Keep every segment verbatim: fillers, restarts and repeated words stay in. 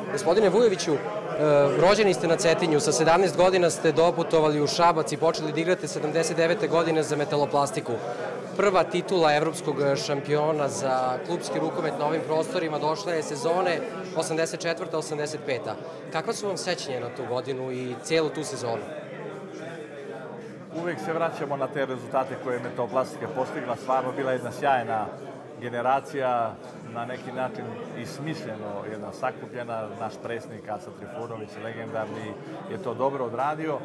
Gospodine Vujoviću, rođeni ste na Cetinju, sa sedamnaest godina ste doputovali u Šabac i počeli da igrate sedamdeset devete godine za Metaloplastiku. Prva titula evropskog šampiona za klupski rukomet na ovim prostorima došla je sezone osamdeset četvrta osamdeset peta. Kakva su vam sećanja na tu godinu i cijelu tu sezonu? Uvijek se vraćamo na te rezultate koje je Metoplastika postigla. Stvarno bila jedna sjajna generacija, na neki način i smišljeno jedna sakupljena. Naš predsjednik Aca Trifunović, legendarni, je to dobro odradio.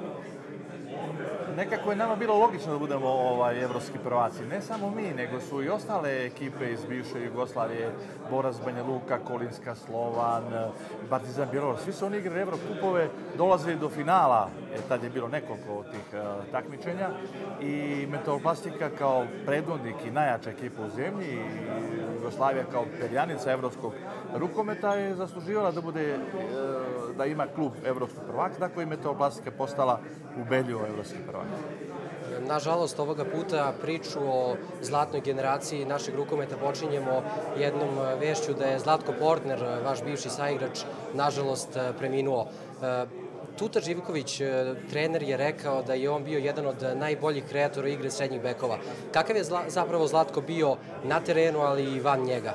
Nekako je nama bilo logično da budemo ovaj, evropski prvaci. Ne samo mi, nego su i ostale ekipe iz bivše Jugoslavije, Borac Banja Luka, Kolinska, Slovan, Partizan Bjelovar. Svi su oni igrali Evrokupove, dolazili do finala, jer tad je bilo nekoliko tih uh, takmičenja. I Metoplastika kao predvodnik i najjača ekipa u zemlji, i Jugoslavija kao perjanica evropskog rukometa je zasluživala da bude, uh, da ima klub evropskog prvaka, tako i Metoplastika postala ubedljivo evropski prvak. Nažalost, ovoga puta priču o zlatnoj generaciji našeg rukometa počinjemo jednom vešću da je Zlatko Portner, vaš bivši saigrač, nažalost preminuo. Tuta Živković, trener, je rekao da je on bio jedan od najboljih kreatora igre srednjih bekova. Kakav je zapravo Zlatko bio na terenu, ali i van njega?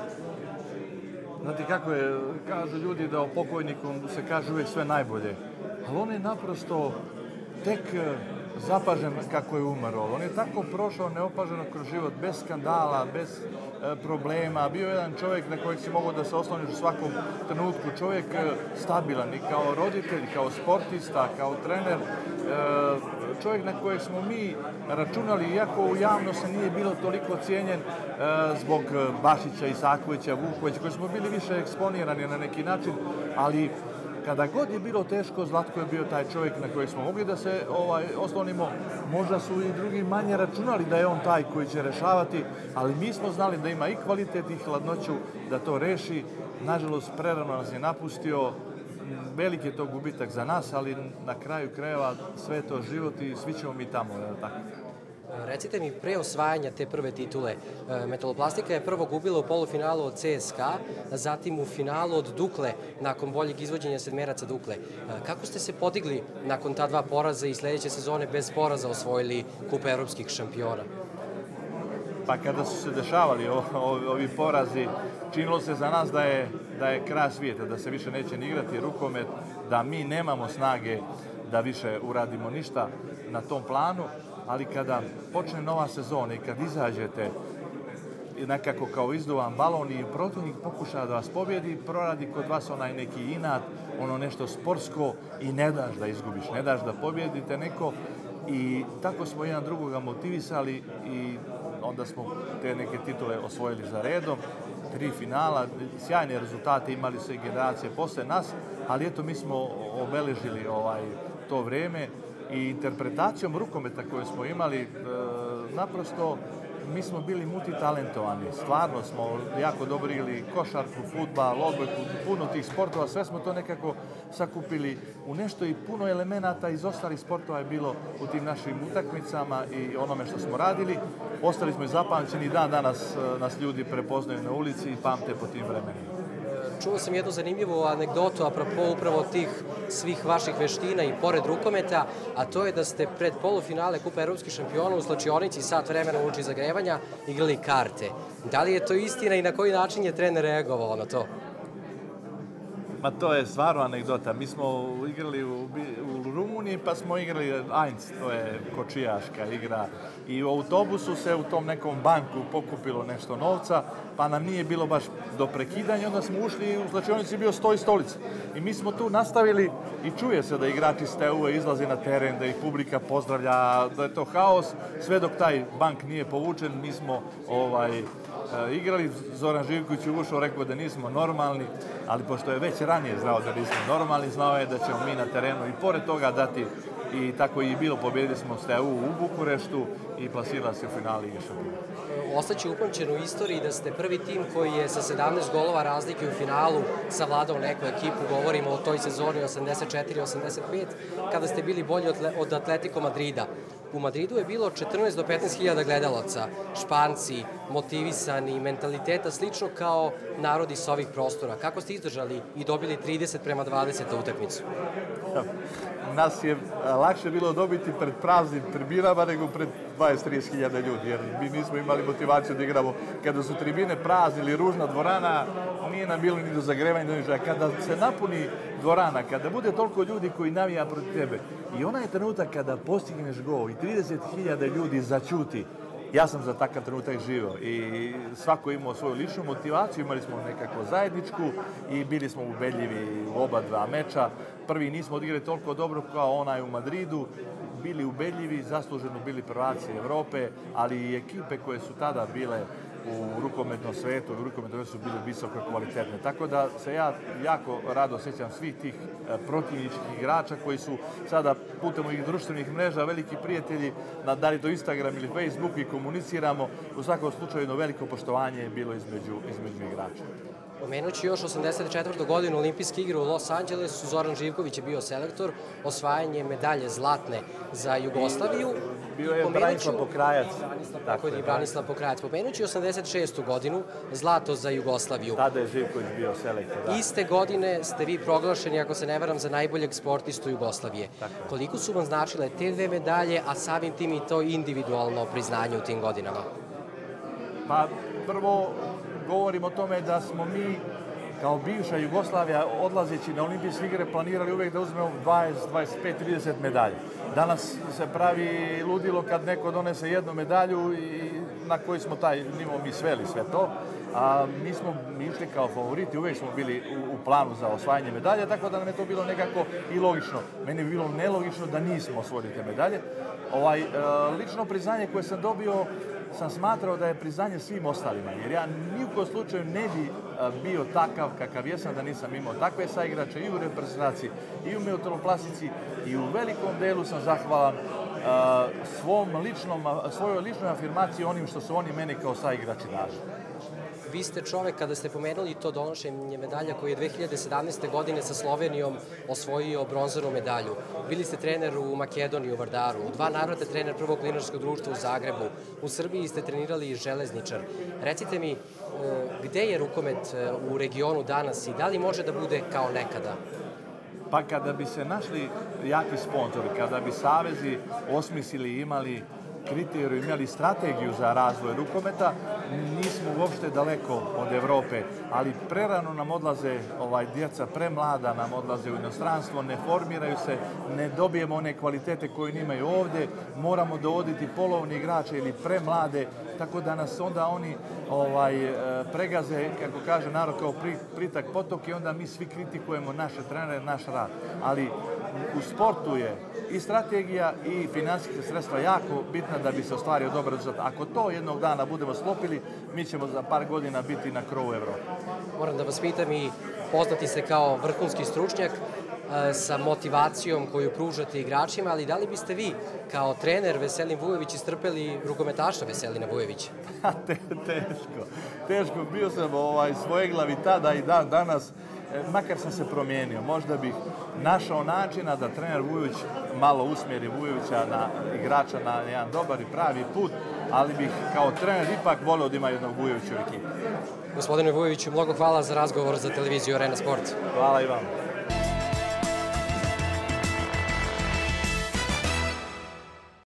Znate kako je, kažu ljudi da o pokojniku se kaže uvijek sve najbolje, ali on je naprosto tek zapažen kako je umro. On je tako prošao neopaženo kroz život, bez skandala, bez e, problema. Bio je jedan čovjek na kojeg si mogao da se osloniš u svakom trenutku. Čovjek e, stabilan i kao roditelj, kao sportista, kao trener. E, čovjek na kojeg smo mi računali, iako u javno se nije bilo toliko cijenjen e, zbog Bašića, Isakovića, Vukovića, koji smo bili više eksponirani na neki način, ali kada god je bilo teško, Zlatko je bio taj čovjek na kojeg smo mogli da se ovaj, oslonimo. Možda su i drugi manje računali da je on taj koji će rešavati, ali mi smo znali da ima i kvalitet i hladnoću da to reši. Nažalost, prerano nas je napustio. Veliki je to gubitak za nas, ali na kraju krajeva sve je to život i svi ćemo mi tamo. Tako. Recite mi, pre osvajanja te prve titule, Metaloplastika je prvo gubila u polufinalu od C S K A, zatim u finalu od Dukle, nakon boljeg izvođenja sedmeraca Dukle. Kako ste se podigli nakon ta dva poraza i sledeće sezone bez poraza osvojili kup evropskih šampiona? Pa kada su se dešavali ovi porazi, činilo se za nas da je, da je kraj svijeta, da se više neće ni igrati rukomet, da mi nemamo snage da više uradimo ništa na tom planu, ali kada počne nova sezona i kad izađete nekako kao izduvan balon i protivnik pokuša da vas pobjedi, proradi kod vas onaj neki inat, ono nešto sportsko i ne daš da izgubiš, ne daš da pobjedite neko, i tako smo jedan drugoga motivisali i onda smo te neke titule osvojili za redom, tri finala, sjajne rezultate imali su i generacije posle nas, ali eto mi smo obeležili ovaj, to vreme i interpretacijom rukometa koju smo imali, e, naprosto mi smo bili multitalentovani. Stvarno smo jako dobro igrali košarku, fudbal, odbojku, puno tih sportova, sve smo to nekako sakupili u nešto i puno elemenata iz ostalih sportova je bilo u tim našim utakmicama i onome što smo radili. Ostali smo i zapamćeni, dan danas nas ljudi prepoznaju na ulici i pamte po tim vremenima. Čuo sam jednu zanimljivu anegdotu apropo upravo tih svih vaših veština i pored rukometa, a to je da ste pred polufinale Kupa evropskih šampiona u slačionici sat vremena uoči zagrevanja igrali karte. Da li je to istina i na koji način je trener reagovao na to? Ma to je stvarno anegdota. Mi smo igrali u, u Rumuniji, pa smo igrali Ainz, to je kočijaška igra. I u autobusu se u tom nekom banku pokupilo nešto novca, pa nam nije bilo baš do prekidanja. Onda smo ušli i u slačionici bio sto i stolica. I mi smo tu nastavili i čuje se da igrači s T U-a izlaze na teren, da ih publika pozdravlja, da je to haos. Sve dok taj bank nije povučen, mi smo ovaj, igrali. Zoran Živković je ušao, rekao da nismo normalni, ali pošto je već ranije znao da nismo normalni, znao je da ćemo mi na terenu i pored toga dati, i tako i bilo, pobjedili smo S T U u Bukureštu i plasirali se u finali Lige šampiona. Ostaće upamćen u istoriji da ste prvi tim koji je sa sedamnaest golova razlike u finalu savladao neku ekipu, govorimo o toj sezoni osamdeset četiri osamdeset pet, kada ste bili bolji od Atletico Madrida. U Madridu je bilo četrnaest do petnaest hiljada gledalaca, Španci, motivisani, mentaliteta slično kao narodi sa ovih prostora. Kako ste izdržali i dobili trideset prema dvadeset utakmicu? Nas je lakše bilo dobiti pred praznim tribinama nego pred dvadeset do trideset hiljada ljudi, jer mi nismo imali motivaciju da igramo. Kada su tribine prazne ili ružna dvorana, nije nam bilo ni do zagrevanja, ni do kada se napuni dvorana, kada bude toliko ljudi koji navija protiv tebe i onaj trenutak kada postigneš gol i trideset hiljada ljudi začuti, ja sam za takav trenutak živio i svako imao svoju ličnu motivaciju, imali smo nekako zajedničku i bili smo ubedljivi u oba dva meča. Prvi nismo odigrali toliko dobro kao onaj u Madridu, bili ubedljivi, zasluženo bili prvaci Evrope, ali i ekipe koje su tada bile u rukometnom svetu, u rukometnom svetu su bile visoko kvalitetne. Tako da se ja jako rado sjećam svih tih protivničkih igrača koji su sada putem ovih društvenih mreža veliki prijatelji, da li to Instagram ili Facebook i komuniciramo. U svakom slučaju jedno veliko poštovanje je bilo između, između igrača. Pomenući još osamdeset četvrtu godinu olimpijske igre u Los Angelesu, Zoran Živković je bio selektor, osvajanje medalje zlatne za Jugoslaviju. Bio je Branislav Pokrajac. Tako je, Branislav Pokrajac. Pomenući osamdeset šestu godinu, zlato za Jugoslaviju. Tada je Živković bio selektor, da. Iste godine ste vi proglašeni, ako se ne varam, za najboljeg sportistu Jugoslavije. Koliko su vam značile te dve medalje, a samim tim i to individualno priznanje u tim godinama? Pa prvo govorim o tome da smo mi kao bivša Jugoslavija odlazeći na olimpijske igre planirali uvijek da uzmemo dvadeset, dvadeset pet, trideset medalja. Danas se pravi ludilo kad neko donese jednu medalju i na koji smo taj nivo mi sveli sve to. A mi smo išli kao favoriti, uvijek smo bili u, u planu za osvajanje medalje, tako da nam je to bilo nekako i logično. Meni je bilo nelogično da nismo osvojili te medalje. Ovaj, e, lično priznanje koje sam dobio sam smatrao da je priznanje svim ostalima, jer ja ni u kojem slučaju ne bi bio takav kakav jesam da nisam imao takve saigrače i u reprezentaciji i u meteoroplastici i u velikom delu sam zahvalan svom ličnom, svojoj ličnoj afirmaciji onim što su oni meni kao saigrači dali. Vi ste čovek, kada ste pomenuli to donošenje medalja koji je dve hiljade sedamnaeste. godine sa Slovenijom osvojio bronzanu medalju. Bili ste trener u Makedoniji, u Vardaru, u dva navrata trener prvog klinarskog društva u Zagrebu. U Srbiji ste trenirali i železničar. Recite mi, gde je rukomet u regionu danas i da li može da bude kao nekada? Pa kada bi se našli jaki sponzori, kada bi savezi osmislili i imali kriteriju, imali strategiju za razvoj rukometa, nismo uopšte daleko od Evrope, ali prerano nam odlaze ovaj, djeca, premlada nam odlaze u inostranstvo, ne formiraju se, ne dobijemo one kvalitete koje imaju ovdje, moramo dovoditi polovni igrače ili premlade, tako da nas onda oni ovaj, pregaze, kako kaže narod, kao pritak potok i onda mi svi kritikujemo naše trenere, naš rad. Ali u sportu je i strategija i finansijska sredstva jako bitna da bi se ostvario dobar rezultat. Ako to jednog dana budemo sklopili, mi ćemo za par godina biti na krovu Evrope. Moram da vas pitam i poznati ste kao vrhunski stručnjak sa motivacijom koju pružate igračima, ali da li biste vi kao trener Veselin Vujović istrpeli rukometaša Veselina Vujovića? Teško. Teško. Bio sam ovaj, svojeglavi tada i dan danas. Makar sam se promijenio, možda bih našao načina da trener Vujović malo usmjeri Vujovića na igrača na jedan dobar i pravi put, ali bih kao trener ipak volio da ima jednog Vujovića u ekipi. Gospodine Vujoviću, mnogo hvala za razgovor za televiziju Arena Sport. Hvala i vam.